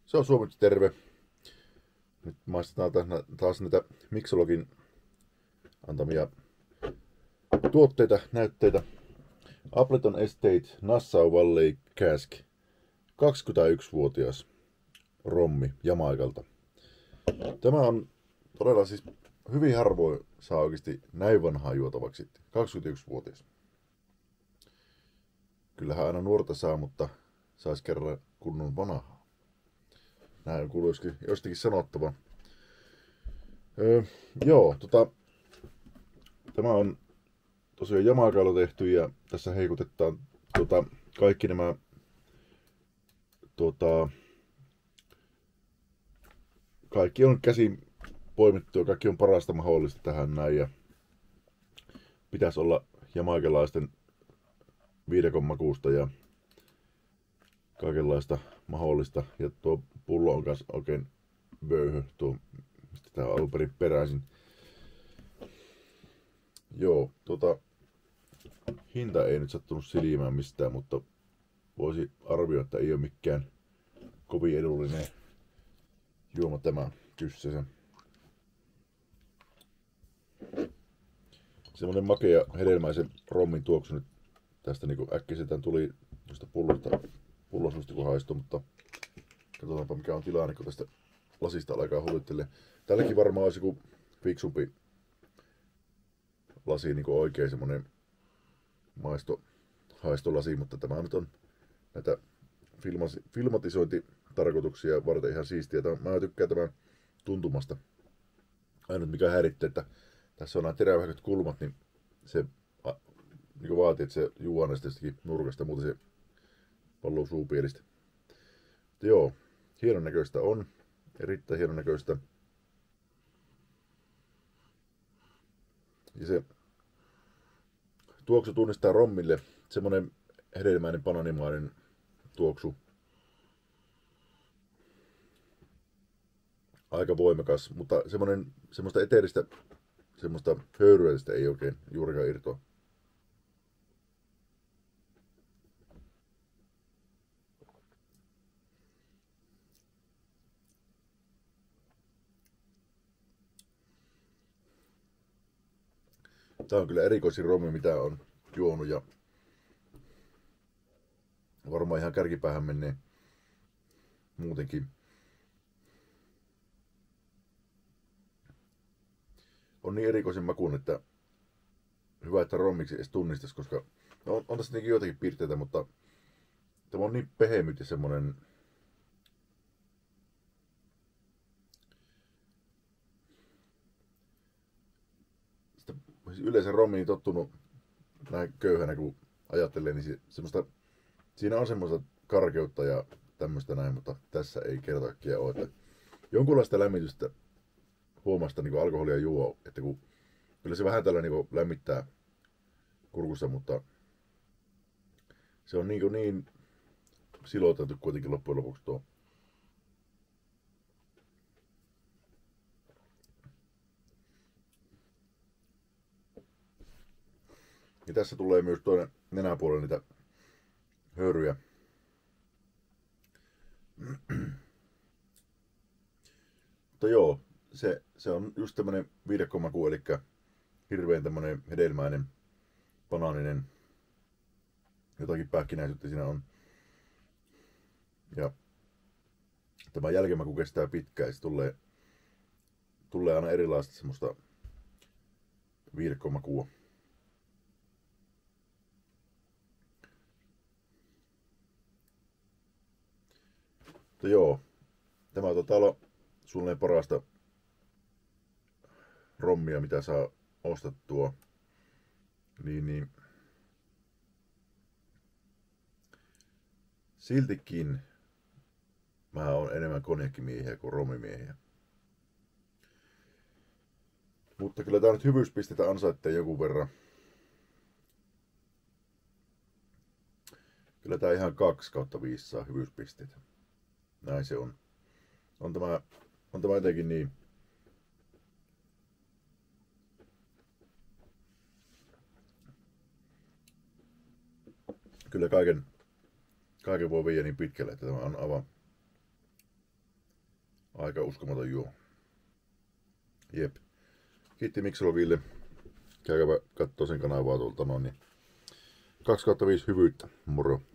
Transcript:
Se on suomeksi terve. Nyt maistetaan taas näitä Mixologin antamia tuotteita, näytteitä. Appleton Estate Nassau Valley Cask. 21-vuotias rommi Jamaikalta. Tämä on todella siis hyvin harvoin saa oikeasti näin vanhaa juotavaksi. 21-vuotias. Kyllähän aina nuorta saa, mutta saisi kerralla kunnon vanhaa. Näin kuuluu jostakin sanottava. Tämä on tosiaan Jamaikalla tehty ja tässä heikutetaan kaikki nämä kaikki on käsin poimittu, kaikki on parasta mahdollista tähän näin ja pitäisi olla jamaikalaisten viidakon makuusta ja kaikenlaista mahdollista. Ja tuo pullo on myös oikein böyhö, tuo mistä tää on alun perin peräisin. Joo, hinta ei nyt sattunut silmään mistään, mutta voisi arvioida, että ei ole mikään kovin edullinen juoma tämä kyssensä. Semmonen makea hedelmäisen rommin tuoksu nyt tästä niinku äkkiseltään tuli tuosta pullosusta kun haistui, mutta katsotaanpa mikä on tilanne, kun tästä lasista alkaa hulittelee. Tälläkin varmaan olisi joku fiksumpi lasi, niinku oikein semmonen haistolasi, mutta tämä nyt on näitä filmatisointitarkoituksia varten ihan siistiä. Mä tykkään tämän tuntumasta. Ainut mikä häirittää, että tässä on nämä terävähköt kulmat, niin se niin vaatii, että se juo näistä jostakin nurkasta, muuten se palluu suupielistä. Mutta joo, hienon näköistä on. Erittäin hienon näköistä. Ja se tuoksu tunnistaa rommille. Semmonen hedelmäinen bananimainen tuoksu. Aika voimakas, mutta semmoista eteeristä, semmoista höyryä ei oikein juurikaan irtoa. Tää on kyllä erikoisin rommi mitä on juonut ja varmaan ihan kärkipäähän menee muutenkin. On niin erikoisen makuun, että hyvä, että rommiksi edes tunnistaisi, koska on tässä joitakin piirteitä, mutta tämä on niin pehemyt ja semmonen yleensä rommiin tottunut näin köyhänä kun ajattelee, niin siinä on semmoista karkeutta ja tämmöistä näin, mutta tässä ei kerta kaikkiaan ole. Että jonkunlaista lämmitystä huomasta niin alkoholia juo, että kun kyllä se vähän tällä niin lämmittää kurkussa, mutta se on niin siloteltu kuitenkin loppujen lopuksi tuo. Ja tässä tulee myös toinen nenäpuolella niitä höyryjä. Mutta joo, se on just tämmönen viidakkomaku, eli hirveän tämmönen hedelmäinen, banaaninen, jotakin pähkinäisyyttä siinä on. Ja tämä jälkimaku kestää pitkään, se tulee aina erilaista semmoista viidakkomakua. Mutta joo, tämä taitaa olla suunnilleen parasta rommia, mitä saa ostettua. Niin. Siltikin mä oon enemmän konjakkimiehiä kuin rommimiehiä. Mutta kyllä tää nyt hyvyyspisteitä ansaitsee jonkun verran. Kyllä tää ihan 2/5 saa hyvyyspisteitä. Näin se on. On tämä jotenkin niin. Kyllä kaiken voi viedä niin pitkälle, että tämä on Aika uskomaton juoma. Jep. Kiitti Mikselo Ville. Käykääpä kattoo sen kanavaa tuolta noin. Niin 2/5 hyvyyttä. Moro.